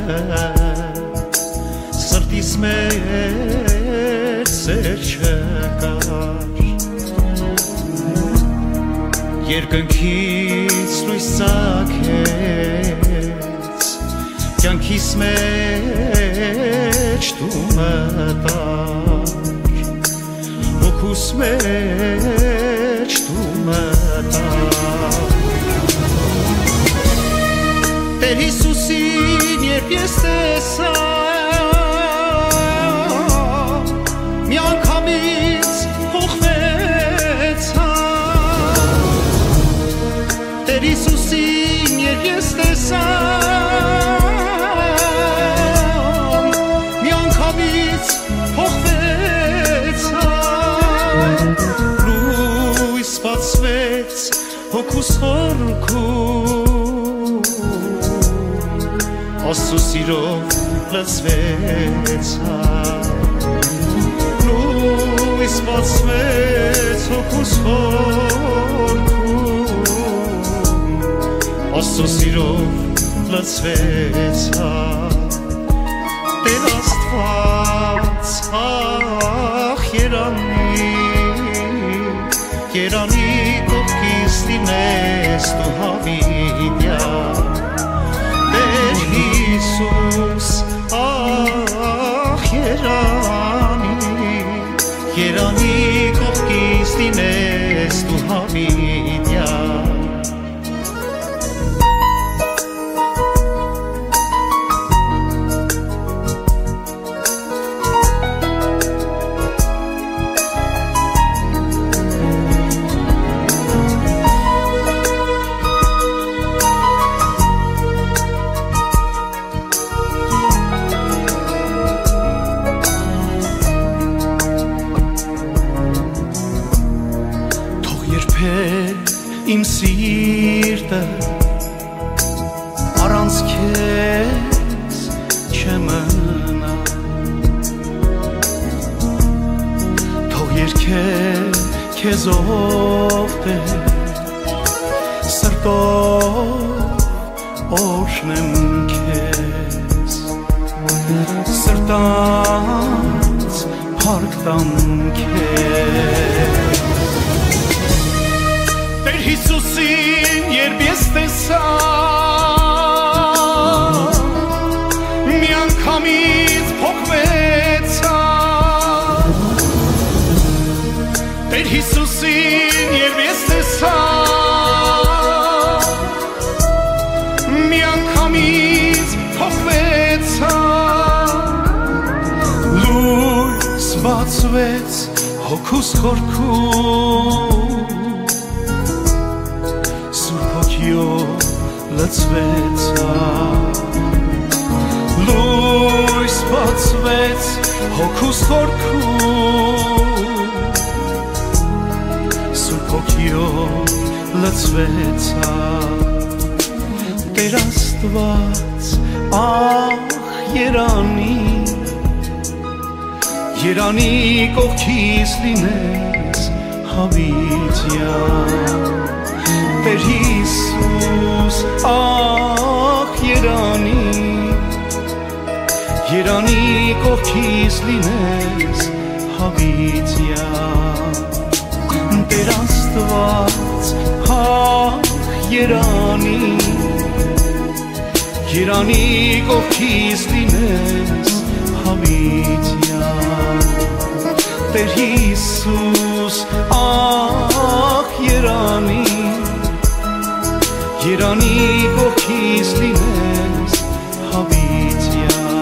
սրտիս մեր սեր չկար երկնքից լույս ծագեց կյանքիս մեջ դու մտար հոգուս մեջ դու մտար Տեր Հիսուսին երբ ես տեսա միանգամից փոխվեցա Տեր Հիսուսին երբ ես տեսա միանգամից փոխվեցա լույս բացվեց հոգուս խորքում Աստծո սիրով լցվեցա լույս բացվեց հոգուս խորքում Աստծո սիրով լցվեցա Տեր Աստված ախ Երանի կողքիս լինես դու հավիտյան Տեր Հիսուս ախ Երանի կողքիս լինես դու հավիտյան Իմ սիրտը առանց քեզ չմնա Թող երգեր քեզով Տեր սրտով օրհնեմ քեզ սրտանց փառք տամ քեզ Հիսուսին երբ ես տեսա միանգամից փոխվեցա Տեր Հիսուսին երբ ես տեսա միանգամից փոխվեցա լույս բացվեց հոգուս խորքում լցվեցա լույս բացվեց հոգուս խորքում Սուրբ հոգիով լցվեցա Տեր Աստված ախ Երանի կողքիս լինես հավիտյան Տեր Հիսուս ախ Երանի կողքիս լինես հավիտյան Տեր Աստված ախ Երանի կողքիս լինես հավիտյան Տեր Հիսուս ախ Երանի կողքիս լինես հավիտյան